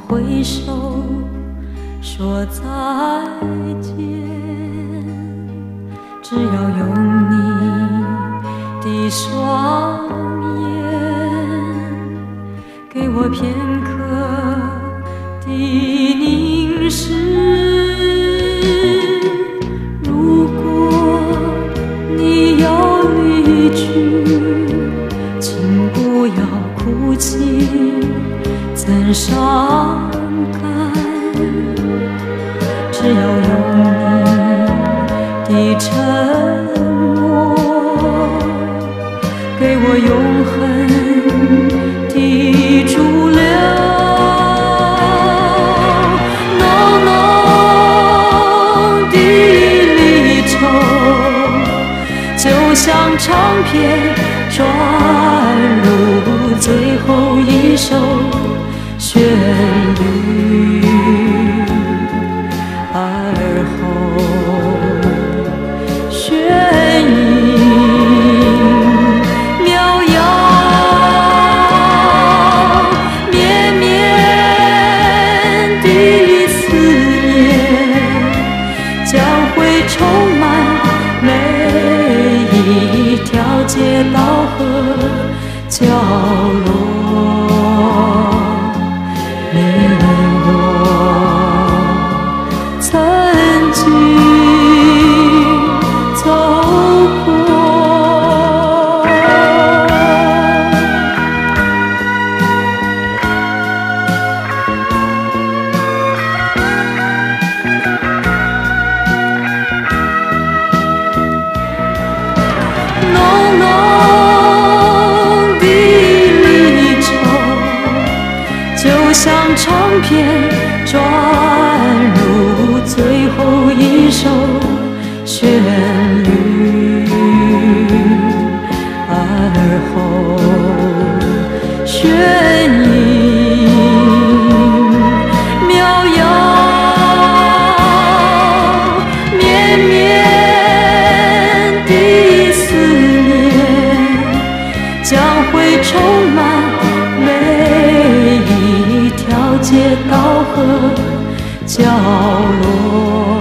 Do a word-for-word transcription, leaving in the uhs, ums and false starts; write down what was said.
挥手说再见。只要有你的双眼，给我片刻的凝视。如果你要离去，请不要哭泣，怎伤感？只要有你的沉默，给我永恒的驻留。浓浓的离愁，就像唱片转入最后一首旋律，而后弦音渺遥，绵绵的思念将会充满每一条街道和角落。你我曾经走过，浓浓的离愁，就像唱片转入最后一首旋律，而后弦音渺遥，绵绵的思念将会充满每一条街道和角落。